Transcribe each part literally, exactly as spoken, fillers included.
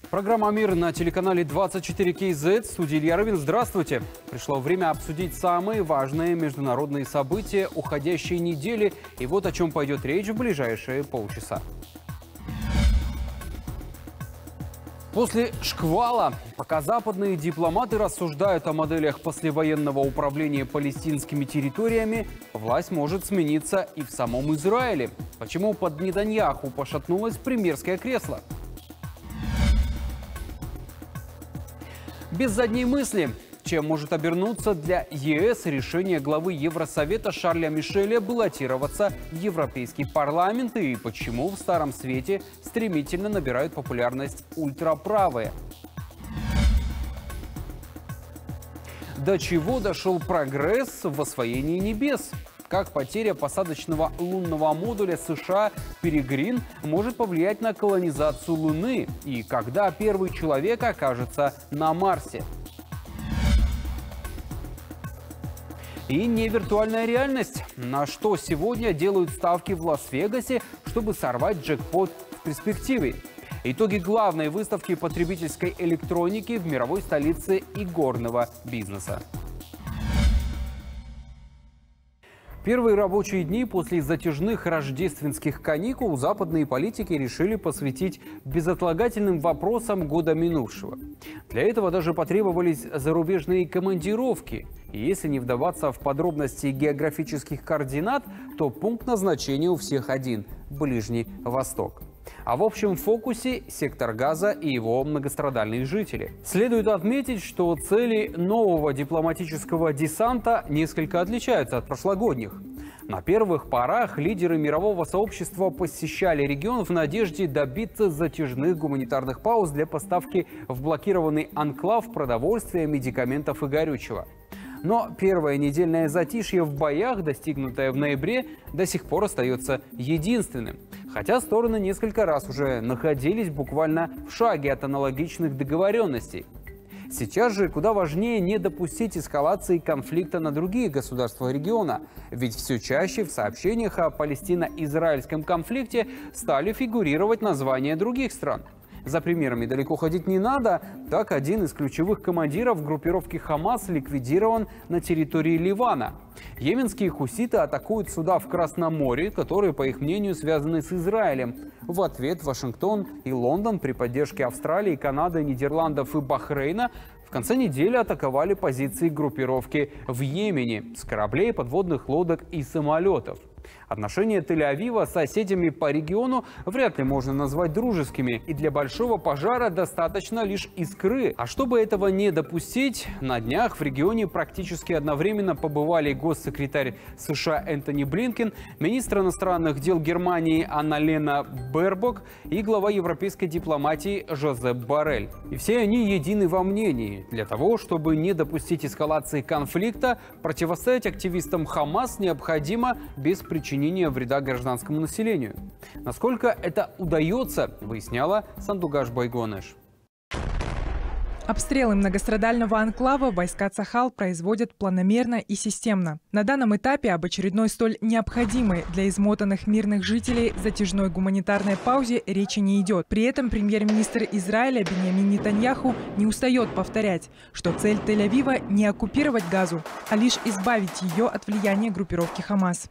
Программа «Мир» на телеканале двадцать четыре кей зет. В студии Илья Рыбин. Здравствуйте. Пришло время обсудить самые важные международные события уходящей недели. И вот о чем пойдет речь в ближайшие полчаса. После шквала, пока западные дипломаты рассуждают о моделях послевоенного управления палестинскими территориями, власть может смениться и в самом Израиле. Почему под Нетаньяху пошатнулось премьерское кресло? Без задней мысли, чем может обернуться для ЕС решение главы Евросовета Шарля Мишеля баллотироваться в Европейский парламент и почему в Старом Свете стремительно набирают популярность ультраправые. До чего дошел прогресс в освоении небес? Как потеря посадочного лунного модуля США «Перегрин» может повлиять на колонизацию Луны? И когда первый человек окажется на Марсе? И не виртуальная реальность. На что сегодня делают ставки в Лас-Вегасе, чтобы сорвать джекпот в перспективе? Итоги главной выставки потребительской электроники в мировой столице игорного бизнеса. Первые рабочие дни после затяжных рождественских каникул западные политики решили посвятить безотлагательным вопросам года минувшего. Для этого даже потребовались зарубежные командировки. И если не вдаваться в подробности географических координат, то пункт назначения у всех один – Ближний Восток. А в общем фокусе сектор Газа и его многострадальные жители. Следует отметить, что цели нового дипломатического десанта несколько отличаются от прошлогодних. На первых порах лидеры мирового сообщества посещали регион в надежде добиться затяжных гуманитарных пауз для поставки в блокированный анклав продовольствия, медикаментов и горючего. Но первое недельное затишье в боях, достигнутое в ноябре, до сих пор остается единственным. Хотя стороны несколько раз уже находились буквально в шаге от аналогичных договоренностей. Сейчас же куда важнее не допустить эскалации конфликта на другие государства региона. Ведь все чаще в сообщениях о палестино-израильском конфликте стали фигурировать названия других стран. За примерами далеко ходить не надо. Так, один из ключевых командиров группировки «Хамас» ликвидирован на территории Ливана. Йеменские хуситы атакуют суда в Красном море, которые, по их мнению, связаны с Израилем. В ответ Вашингтон и Лондон при поддержке Австралии, Канады, Нидерландов и Бахрейна в конце недели атаковали позиции группировки в Йемене с кораблей, подводных лодок и самолетов. Отношения Тель-Авива с соседями по региону вряд ли можно назвать дружескими, и для большого пожара достаточно лишь искры. А чтобы этого не допустить, на днях в регионе практически одновременно побывали госсекретарь США Энтони Блинкен, министр иностранных дел Германии Анна-Лена Бербок и глава европейской дипломатии Жозеп Боррель. И все они едины во мнении. Для того, чтобы не допустить эскалации конфликта, противостоять активистам Хамас необходимо без причинения вреда гражданскому населению. Насколько это удается, выясняла Сандугаш Байгонеш. Обстрелы многострадального анклава войска Цахал производят планомерно и системно. На данном этапе об очередной столь необходимой для измотанных мирных жителей затяжной гуманитарной паузе речи не идет. При этом премьер-министр Израиля Биньямин Нетаньяху не устает повторять, что цель Тель-Авива не оккупировать Газу, а лишь избавить ее от влияния группировки Хамас.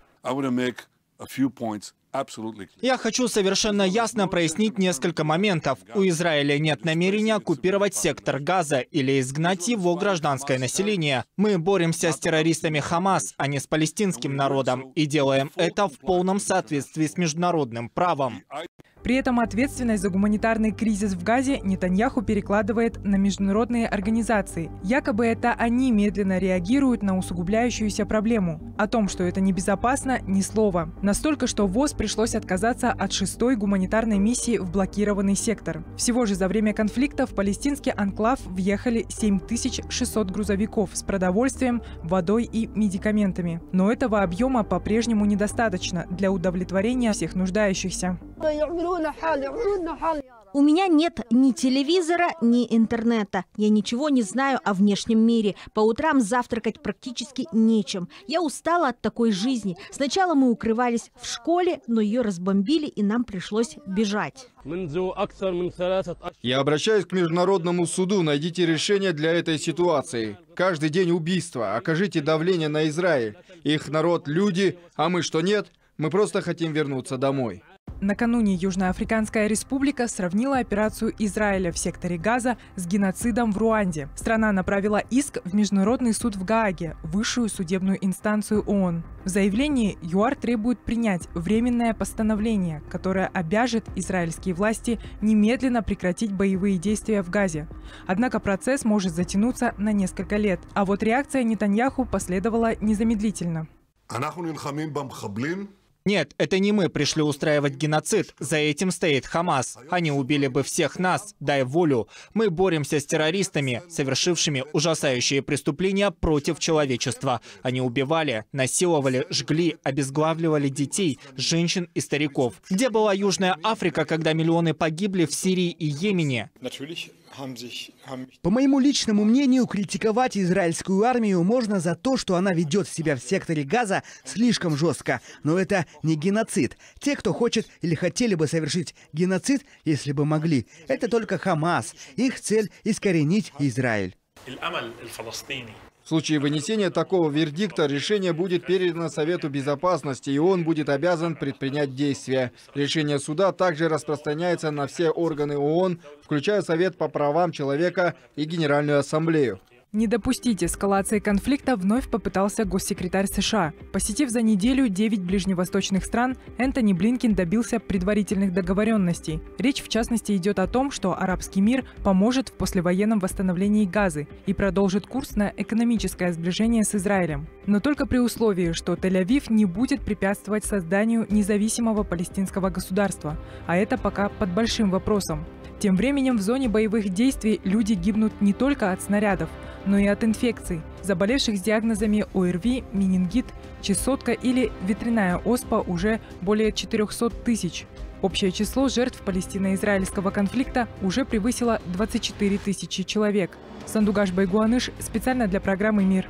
Я хочу совершенно ясно прояснить несколько моментов. У Израиля нет намерения оккупировать сектор Газа или изгнать его гражданское население. Мы боремся с террористами Хамас, а не с палестинским народом, и делаем это в полном соответствии с международным правом. При этом ответственность за гуманитарный кризис в Газе Нетаньяху перекладывает на международные организации. Якобы это они медленно реагируют на усугубляющуюся проблему. О том, что это небезопасно, ни слова. Настолько, что ВОЗ пришлось отказаться от шестой гуманитарной миссии в блокированный сектор. Всего же за время конфликта в палестинский анклав въехали семь тысяч шестьсот грузовиков с продовольствием, водой и медикаментами. Но этого объема по-прежнему недостаточно для удовлетворения всех нуждающихся. У меня нет ни телевизора, ни интернета. Я ничего не знаю о внешнем мире. По утрам завтракать практически нечем. Я устала от такой жизни. Сначала мы укрывались в школе, но ее разбомбили, и нам пришлось бежать. Я обращаюсь к Международному суду. Найдите решение для этой ситуации. Каждый день убийства. Окажите давление на Израиль. Их народ – люди, а мы что, нет? Мы просто хотим вернуться домой. Накануне Южноафриканская республика сравнила операцию Израиля в секторе Газа с геноцидом в Руанде. Страна направила иск в Международный суд в Гааге, высшую судебную инстанцию ООН. В заявлении ЮАР требует принять временное постановление, которое обяжет израильские власти немедленно прекратить боевые действия в Газе. Однако процесс может затянуться на несколько лет. А вот реакция Нетаньяху последовала незамедлительно. Нет, это не мы пришли устраивать геноцид. За этим стоит Хамас. Они убили бы всех нас, дай волю. Мы боремся с террористами, совершившими ужасающие преступления против человечества. Они убивали, насиловали, жгли, обезглавливали детей, женщин и стариков. Где была Южная Африка, когда миллионы погибли в Сирии и Йемене? По моему личному мнению, критиковать израильскую армию можно за то, что она ведет себя в секторе Газа слишком жестко. Но это не геноцид. Те, кто хочет или хотели бы совершить геноцид, если бы могли, это только Хамас. Их цель – искоренить Израиль. В случае вынесения такого вердикта решение будет передано Совету Безопасности, и он будет обязан предпринять действия. Решение суда также распространяется на все органы ООН, включая Совет по правам человека и Генеральную Ассамблею. Не допустить эскалации конфликта вновь попытался госсекретарь США. Посетив за неделю девять ближневосточных стран, Энтони Блинкен добился предварительных договоренностей. Речь, в частности, идет о том, что арабский мир поможет в послевоенном восстановлении Газы и продолжит курс на экономическое сближение с Израилем. Но только при условии, что Тель-Авив не будет препятствовать созданию независимого палестинского государства. А это пока под большим вопросом. Тем временем в зоне боевых действий люди гибнут не только от снарядов, но и от инфекций, заболевших с диагнозами ОРВИ, менингит, чесотка или ветряная оспа уже более четырёхсот тысяч. Общее число жертв палестино-израильского конфликта уже превысило двадцать четыре тысячи человек. Сандугаш Байгуаныш специально для программы «Мир».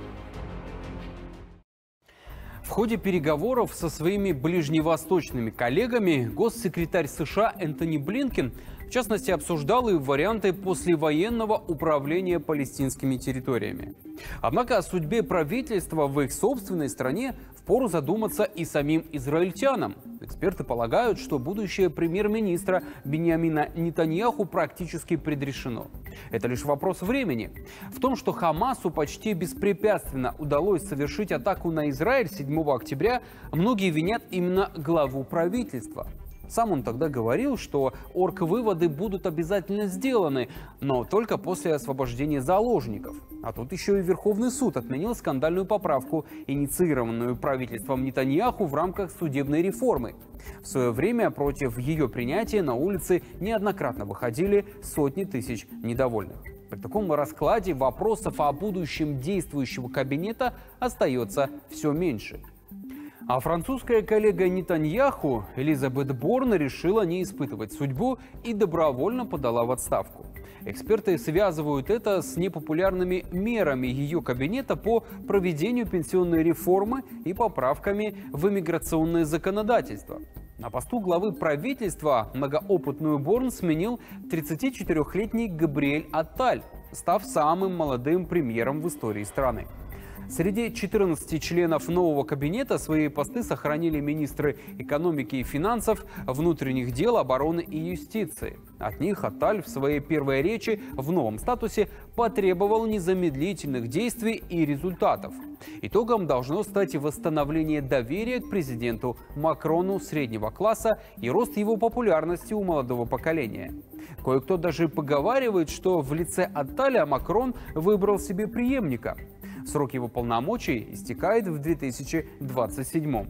В ходе переговоров со своими ближневосточными коллегами госсекретарь США Энтони Блинкен в частности обсуждал и варианты послевоенного управления палестинскими территориями. Однако о судьбе правительства в их собственной стране впору задуматься и самим израильтянам. Эксперты полагают, что будущее премьер-министра Биньямина Нетаньяху практически предрешено. Это лишь вопрос времени. В том, что Хамасу почти беспрепятственно удалось совершить атаку на Израиль седьмого октября, многие винят именно главу правительства. Сам он тогда говорил, что оргвыводы будут обязательно сделаны, но только после освобождения заложников. А тут еще и Верховный суд отменил скандальную поправку, инициированную правительством Нетаньяху в рамках судебной реформы. В свое время против ее принятия на улицы неоднократно выходили сотни тысяч недовольных. При таком раскладе вопросов о будущем действующего кабинета остается все меньше. А французская коллега Нетаньяху, Элизабет Борн, решила не испытывать судьбу и добровольно подала в отставку. Эксперты связывают это с непопулярными мерами ее кабинета по проведению пенсионной реформы и поправками в иммиграционное законодательство. На посту главы правительства многоопытную Борн сменил тридцатичетырёхлетний Габриэль Атталь, став самым молодым премьером в истории страны. Среди четырнадцати членов нового кабинета свои посты сохранили министры экономики и финансов, внутренних дел, обороны и юстиции. От них Атталь в своей первой речи в новом статусе потребовал незамедлительных действий и результатов. Итогом должно стать восстановление доверия к президенту Макрону среднего класса и рост его популярности у молодого поколения. Кое-кто даже поговаривает, что в лице Атталя Макрон выбрал себе преемника. Срок его полномочий истекает в две тысячи двадцать седьмом.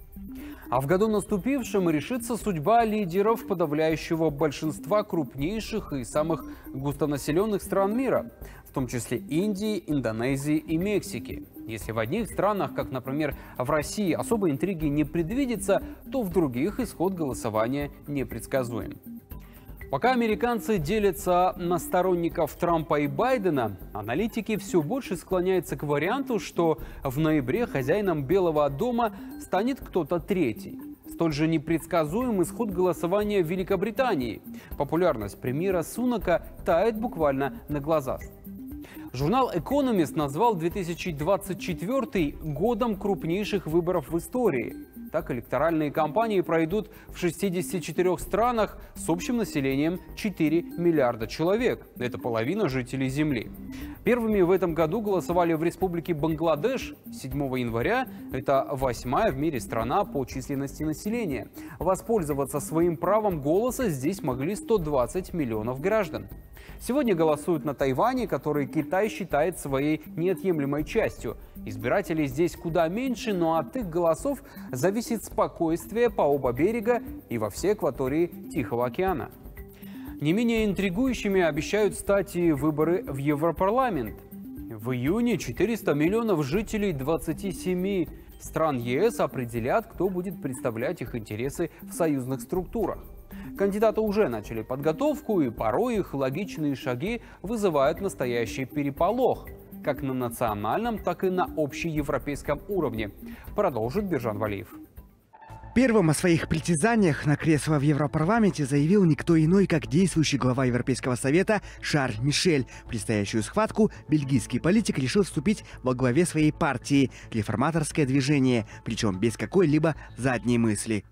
А в году наступившем решится судьба лидеров подавляющего большинства крупнейших и самых густонаселенных стран мира, в том числе Индии, Индонезии и Мексики. Если в одних странах, как, например, в России, особой интриги не предвидится, то в других исход голосования непредсказуем. Пока американцы делятся на сторонников Трампа и Байдена, аналитики все больше склоняются к варианту, что в ноябре хозяином Белого дома станет кто-то третий. Столь же непредсказуем исход голосования в Великобритании. Популярность премьера Сунака тает буквально на глазах. Журнал «Экономист» назвал две тысячи двадцать четвёртый годом крупнейших выборов в истории. Так, электоральные кампании пройдут в шестидесяти четырёх странах с общим населением четыре миллиарда человек. Это половина жителей Земли. Первыми в этом году голосовали в Республике Бангладеш седьмого января. Это восьмая в мире страна по численности населения. Воспользоваться своим правом голоса здесь могли сто двадцать миллионов граждан. Сегодня голосуют на Тайване, который Китай считает своей неотъемлемой частью. Избирателей здесь куда меньше, но от их голосов зависит спокойствие по оба берега и во всей акватории Тихого океана. Не менее интригующими обещают стать и выборы в Европарламент. В июне четыреста миллионов жителей двадцати семи стран ЕС определят, кто будет представлять их интересы в союзных структурах. Кандидаты уже начали подготовку, и порой их логичные шаги вызывают настоящий переполох, как на национальном, так и на общеевропейском уровне, продолжит Биржан Валиев. Первым о своих притязаниях на кресло в Европарламенте заявил никто иной, как действующий глава Европейского совета Шарль Мишель. В предстоящую схватку бельгийский политик решил вступить во главе своей партии «Реформаторское движение», причем без какой-либо задней мысли.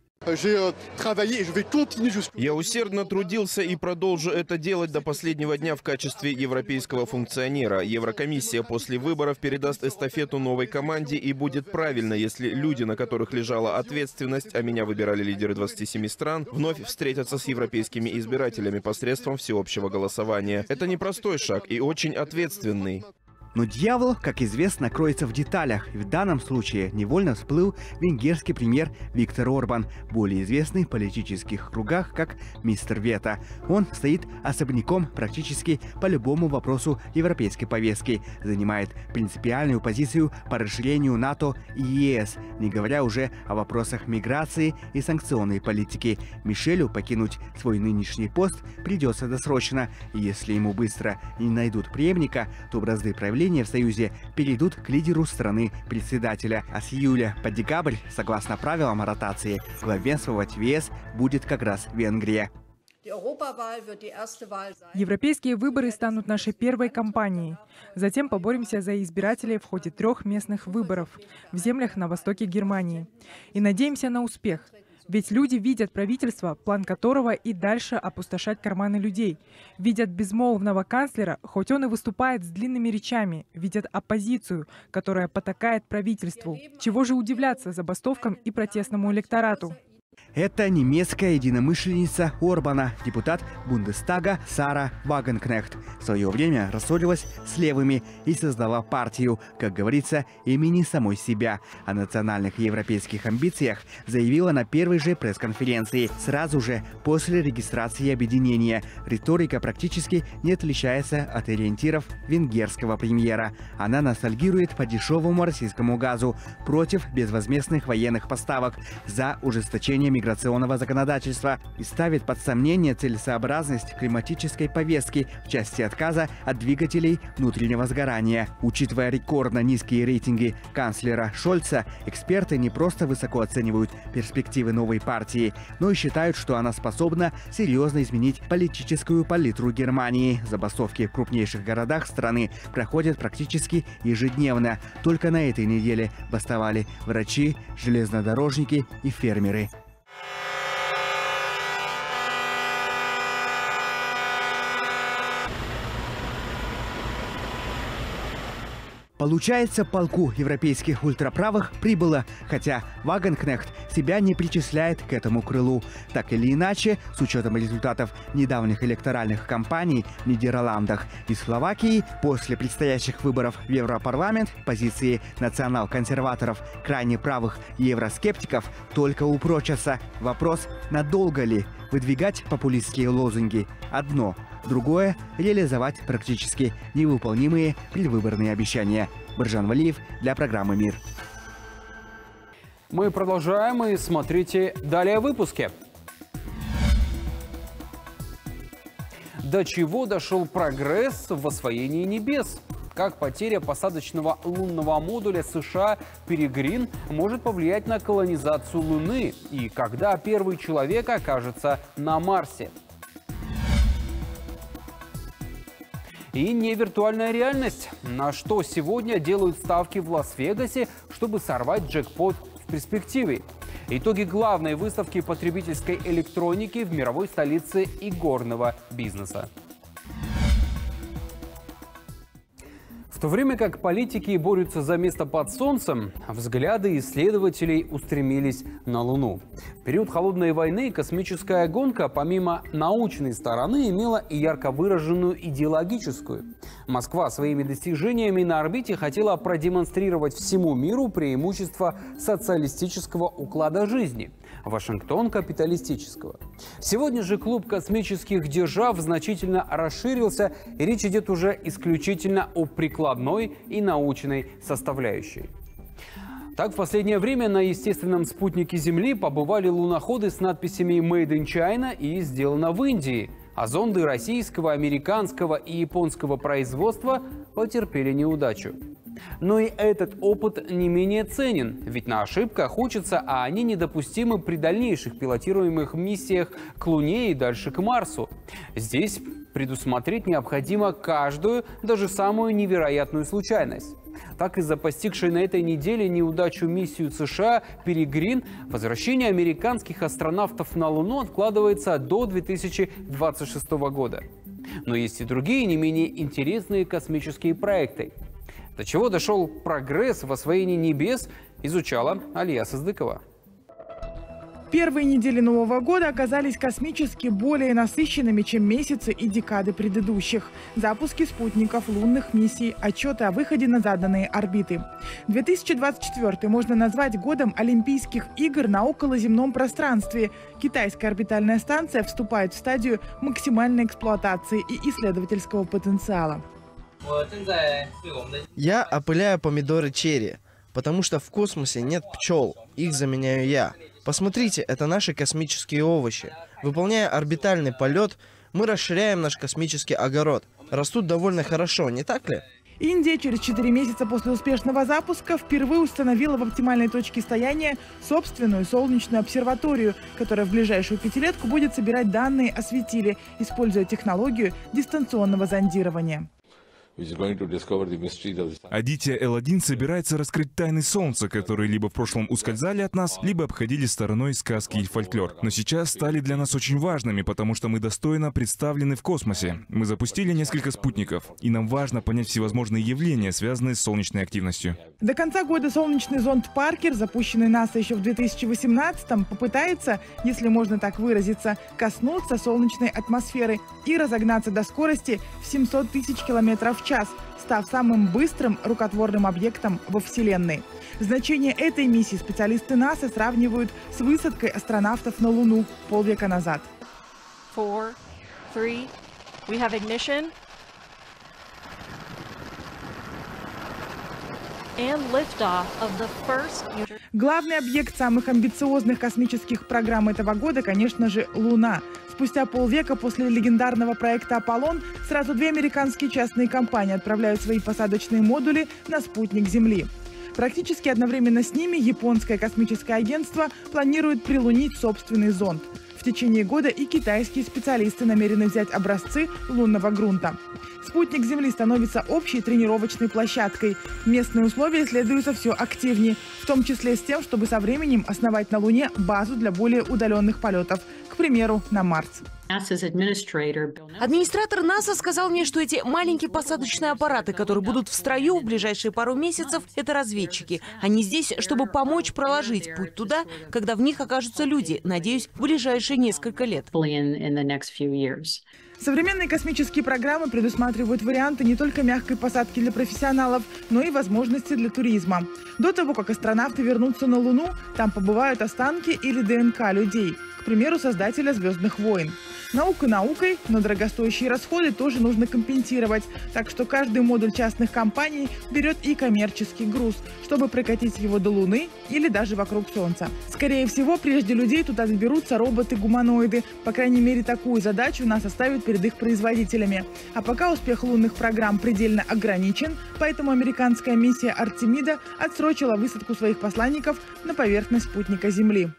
Я усердно трудился и продолжу это делать до последнего дня в качестве европейского функционера. Еврокомиссия после выборов передаст эстафету новой команде, и будет правильно, если люди, на которых лежала ответственность, а меня выбирали лидеры двадцати семи стран, вновь встретятся с европейскими избирателями посредством всеобщего голосования. Это непростой шаг и очень ответственный. Но дьявол, как известно, кроется в деталях. И в данном случае невольно всплыл венгерский премьер Виктор Орбан, более известный в политических кругах как мистер Вето. Он стоит особняком практически по любому вопросу европейской повестки, занимает принципиальную позицию по расширению НАТО и ЕС, не говоря уже о вопросах миграции и санкционной политики. Мишелю покинуть свой нынешний пост придется досрочно, и если ему быстро не найдут преемника, то бразды правления в Союзе перейдут к лидеру страны-председателя. А с июля по декабрь, согласно правилам ротации, главенствовать в ЕС будет как раз Венгрия. Европейские выборы станут нашей первой кампанией. Затем поборемся за избирателей в ходе трех местных выборов в землях на востоке Германии. И надеемся на успех. Ведь люди видят правительство, план которого и дальше опустошать карманы людей. Видят безмолвного канцлера, хоть он и выступает с длинными речами. Видят оппозицию, которая потакает правительству. Чего же удивляться забастовкам и протестному электорату? Это немецкая единомышленница Орбана, депутат Бундестага Сара Вагенкнехт. В свое время рассорилась с левыми и создала партию, как говорится, имени самой себя. О национальных европейских амбициях заявила на первой же пресс-конференции, сразу же после регистрации объединения. Риторика практически не отличается от ориентиров венгерского премьера. Она ностальгирует по дешевому российскому газу, против безвозмездных военных поставок, за ужесточение миграционного законодательства и ставит под сомнение целесообразность климатической повестки в части отказа от двигателей внутреннего сгорания. Учитывая рекордно низкие рейтинги канцлера Шольца, эксперты не просто высоко оценивают перспективы новой партии, но и считают, что она способна серьезно изменить политическую палитру Германии. Забастовки в крупнейших городах страны проходят практически ежедневно. Только на этой неделе бастовали врачи, железнодорожники и фермеры. Получается, полку европейских ультраправых прибыло, хотя Вагенкнехт себя не причисляет к этому крылу. Так или иначе, с учетом результатов недавних электоральных кампаний в Нидерландах и Словакии, после предстоящих выборов в Европарламент позиции национал-консерваторов, крайне правых евроскептиков только упрочатся. Вопрос, надолго ли выдвигать популистские лозунги – одно. Другое – реализовать практически невыполнимые предвыборные обещания. Биржан Валиев для программы «Мир». Мы продолжаем, и смотрите далее в выпуске. До чего дошел прогресс в освоении небес? Как потеря посадочного лунного модуля США «Перегрин» может повлиять на колонизацию Луны? И когда первый человек окажется на Марсе? И не виртуальная реальность. На что сегодня делают ставки в Лас-Вегасе, чтобы сорвать джекпот в перспективе? Итоги главной выставки потребительской электроники в мировой столице игорного бизнеса. В то время как политики борются за место под солнцем, взгляды исследователей устремились на Луну. В период холодной войны космическая гонка, помимо научной стороны, имела и ярко выраженную идеологическую. Москва своими достижениями на орбите хотела продемонстрировать всему миру преимущество социалистического уклада жизни, Вашингтон – капиталистического. Сегодня же клуб космических держав значительно расширился, и речь идет уже исключительно о прикладной и научной составляющей. Так, в последнее время на естественном спутнике Земли побывали луноходы с надписями «Made in China» и «Сделано в Индии», а зонды российского, американского и японского производства потерпели неудачу. Но и этот опыт не менее ценен, ведь на ошибках учатся, а они недопустимы при дальнейших пилотируемых миссиях к Луне и дальше к Марсу. Здесь предусмотреть необходимо каждую, даже самую невероятную случайность. Так, из-за постигшей на этой неделе неудачу миссию США «Перегрин», возвращение американских астронавтов на Луну откладывается до две тысячи двадцать шестого года. Но есть и другие, не менее интересные космические проекты. До чего дошел прогресс в освоении небес, изучала Алия Сыздыкова. Первые недели Нового года оказались космически более насыщенными, чем месяцы и декады предыдущих. Запуски спутников, лунных миссий, отчеты о выходе на заданные орбиты. две тысячи двадцать четвёртый можно назвать годом Олимпийских игр на околоземном пространстве. Китайская орбитальная станция вступает в стадию максимальной эксплуатации и исследовательского потенциала. Я опыляю помидоры черри, потому что в космосе нет пчел, их заменяю я. Посмотрите, это наши космические овощи. Выполняя орбитальный полет, мы расширяем наш космический огород. Растут довольно хорошо, не так ли? Индия через четыре месяца после успешного запуска впервые установила в оптимальной точке стояния собственную солнечную обсерваторию, которая в ближайшую пятилетку будет собирать данные о светиле, используя технологию дистанционного зондирования. Адития Эл один собирается раскрыть тайны Солнца, которые либо в прошлом ускользали от нас, либо обходили стороной сказки и фольклор. Но сейчас стали для нас очень важными, потому что мы достойно представлены в космосе. Мы запустили несколько спутников, и нам важно понять всевозможные явления, связанные с солнечной активностью. До конца года солнечный зонд «Паркер», запущенный НАСА еще в две тысячи восемнадцатом, попытается, если можно так выразиться, коснуться солнечной атмосферы и разогнаться до скорости в семьсот тысяч километров в час, став самым быстрым рукотворным объектом во Вселенной. Значение этой миссии специалисты НАСА сравнивают с высадкой астронавтов на Луну полвека назад. Four, three, we have ignition. And liftoff of the first... Главный объект самых амбициозных космических программ этого года, конечно же, Луна. Спустя полвека после легендарного проекта «Аполлон» сразу две американские частные компании отправляют свои посадочные модули на спутник Земли. Практически одновременно с ними японское космическое агентство планирует прилунить собственный зонд. В течение года и китайские специалисты намерены взять образцы лунного грунта. Спутник Земли становится общей тренировочной площадкой. Местные условия исследуются все активнее, в том числе с тем, чтобы со временем основать на Луне базу для более удаленных полетов, к примеру, на Марс. Администратор НАСА сказал мне, что эти маленькие посадочные аппараты, которые будут в строю в ближайшие пару месяцев, это разведчики. Они здесь, чтобы помочь проложить путь туда, когда в них окажутся люди, надеюсь, в ближайшие несколько лет. Современные космические программы предусматривают варианты не только мягкой посадки для профессионалов, но и возможности для туризма. До того, как астронавты вернутся на Луну, там побывают останки или ДНК людей, к примеру, создателя «Звездных войн». Наука наукой, но дорогостоящие расходы тоже нужно компенсировать. Так что каждый модуль частных компаний берет и коммерческий груз, чтобы прокатить его до Луны или даже вокруг Солнца. Скорее всего, прежде людей туда доберутся роботы-гуманоиды. По крайней мере, такую задачу НАСА ставит перед их производителями. А пока успех лунных программ предельно ограничен, поэтому американская миссия Артемида отсрочила высадку своих посланников на поверхность спутника Земли.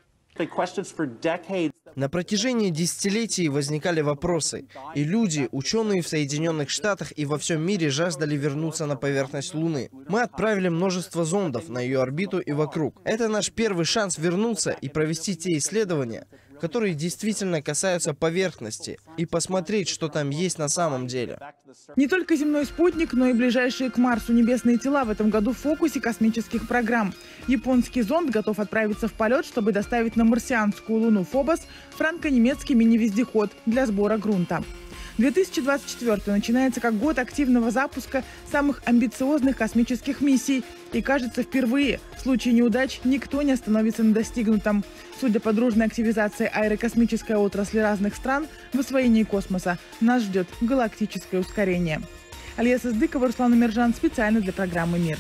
На протяжении десятилетий возникали вопросы, и люди, ученые в Соединенных Штатах и во всем мире жаждали вернуться на поверхность Луны. Мы отправили множество зондов на ее орбиту и вокруг. Это наш первый шанс вернуться и провести те исследования, которые действительно касаются поверхности, и посмотреть, что там есть на самом деле. Не только земной спутник, но и ближайшие к Марсу небесные тела в этом году в фокусе космических программ. Японский зонд готов отправиться в полет, чтобы доставить на марсианскую луну Фобос франко-немецкий мини-вездеход для сбора грунта. две тысячи двадцать четвёртый начинается как год активного запуска самых амбициозных космических миссий. И, кажется, впервые в случае неудач никто не остановится на достигнутом. Судя по дружной активизации аэрокосмической отрасли разных стран в освоении космоса, нас ждет галактическое ускорение. Алия Сыздыкова, Руслан Умержан, специально для программы «Мир».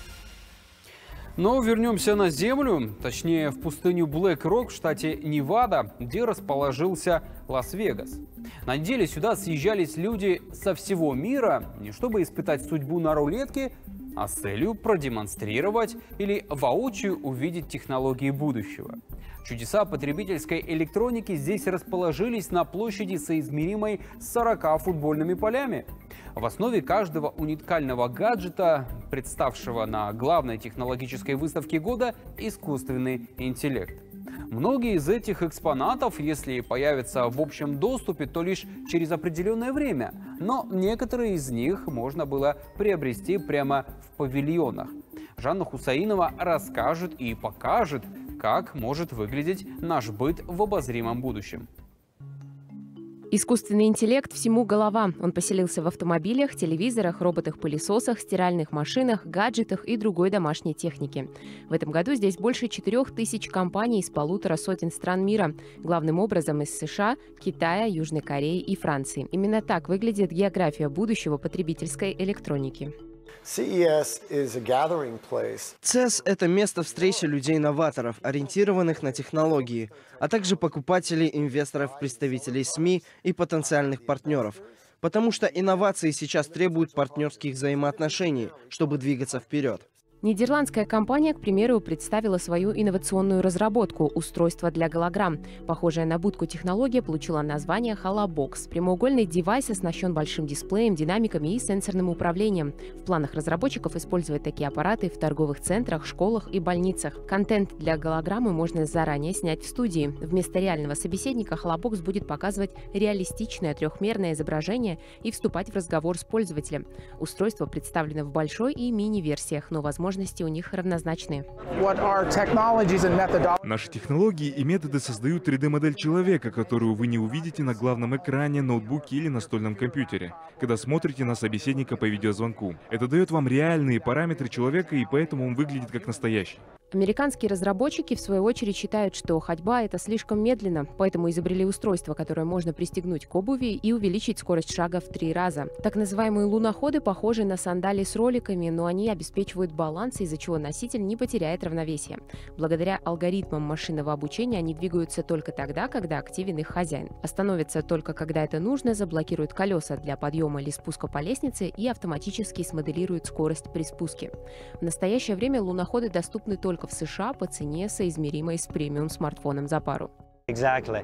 Но вернемся на Землю, точнее в пустыню Блэк-Рок в штате Невада, где расположился Лас-Вегас. На неделе сюда съезжались люди со всего мира, не чтобы испытать судьбу на рулетке, а с целью продемонстрировать или воочию увидеть технологии будущего. Чудеса потребительской электроники здесь расположились на площади, соизмеримой с сорока футбольными полями. В основе каждого уникального гаджета, представшего на главной технологической выставке года, искусственный интеллект. Многие из этих экспонатов, если появятся в общем доступе, то лишь через определенное время. Но некоторые из них можно было приобрести прямо в павильонах. Жанна Хусаинова расскажет и покажет, как может выглядеть наш быт в обозримом будущем. Искусственный интеллект всему голова. Он поселился в автомобилях, телевизорах, роботах-пылесосах, стиральных машинах, гаджетах и другой домашней технике. В этом году здесь больше четырех тысяч компаний из полутора сотен стран мира. Главным образом из США, Китая, Южной Кореи и Франции. Именно так выглядит география будущего потребительской электроники. си и эс – это место встречи людей-новаторов, ориентированных на технологии, а также покупателей, инвесторов, представителей СМИ и потенциальных партнеров. Потому что инновации сейчас требуют партнерских взаимоотношений, чтобы двигаться вперед. Нидерландская компания, к примеру, представила свою инновационную разработку – устройство для голограмм. Похожая на будку технология получила название HoloBox. Прямоугольный девайс оснащен большим дисплеем, динамиками и сенсорным управлением. В планах разработчиков использовать такие аппараты в торговых центрах, школах и больницах. Контент для голограммы можно заранее снять в студии. Вместо реального собеседника HoloBox будет показывать реалистичное трехмерное изображение и вступать в разговор с пользователем. Устройство представлено в большой и мини-версиях, но возможно, у них равнозначные. Наши технологии и методы создают три дэ модель человека, которую вы не увидите на главном экране, ноутбуке или настольном компьютере, когда смотрите на собеседника по видеозвонку. Это дает вам реальные параметры человека, и поэтому он выглядит как настоящий. Американские разработчики, в свою очередь, считают, что ходьба – это слишком медленно, поэтому изобрели устройство, которое можно пристегнуть к обуви и увеличить скорость шага в три раза. Так называемые луноходы похожи на сандали с роликами, но они обеспечивают баланс, из-за чего носитель не потеряет равновесие. Благодаря алгоритмам машинного обучения они двигаются только тогда, когда активен их хозяин. Остановятся только когда это нужно, заблокируют колеса для подъема или спуска по лестнице и автоматически смоделируют скорость при спуске. В настоящее время луноходы доступны только в США по цене, соизмеримой с премиум-смартфоном за пару. Это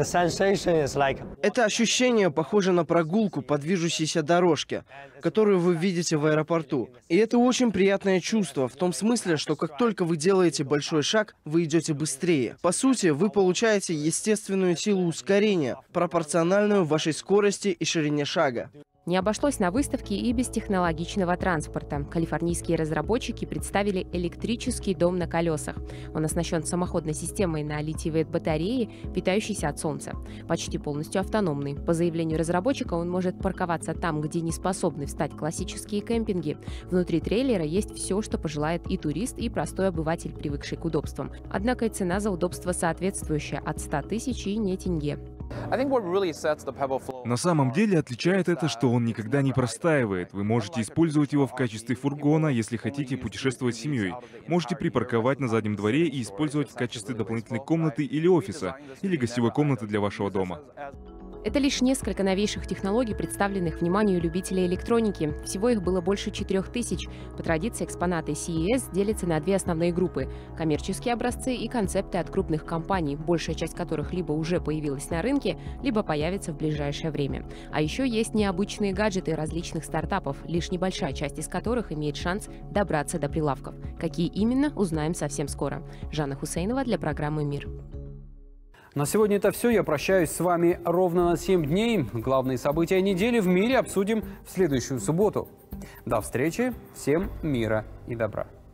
ощущение похоже на прогулку по движущейся дорожке, которую вы видите в аэропорту. И это очень приятное чувство, в том смысле, что как только вы делаете большой шаг, вы идете быстрее. По сути, вы получаете естественную силу ускорения, пропорциональную вашей скорости и ширине шага. Не обошлось на выставке и без технологичного транспорта. Калифорнийские разработчики представили электрический дом на колесах. Он оснащен самоходной системой на литиевой батарее, питающейся от солнца. Почти полностью автономный. По заявлению разработчика, он может парковаться там, где не способны встать классические кемпинги. Внутри трейлера есть все, что пожелает и турист, и простой обыватель, привыкший к удобствам. Однако и цена за удобство соответствующая – от ста тысяч и не тенге. На самом деле отличает это, что он никогда не простаивает. Вы можете использовать его в качестве фургона, если хотите путешествовать с семьей. Можете припарковать на заднем дворе и использовать в качестве дополнительной комнаты или офиса, или гостевой комнаты для вашего дома. Это лишь несколько новейших технологий, представленных вниманию любителей электроники. Всего их было больше четырех тысяч. По традиции экспонаты си и эс делятся на две основные группы – коммерческие образцы и концепты от крупных компаний, большая часть которых либо уже появилась на рынке, либо появится в ближайшее время. А еще есть необычные гаджеты различных стартапов, лишь небольшая часть из которых имеет шанс добраться до прилавков. Какие именно, узнаем совсем скоро. Жанна Хусейнова для программы «Мир». На сегодня это все. Я прощаюсь с вами ровно на семь дней. Главные события недели в мире обсудим в следующую субботу. До встречи. Всем мира и добра.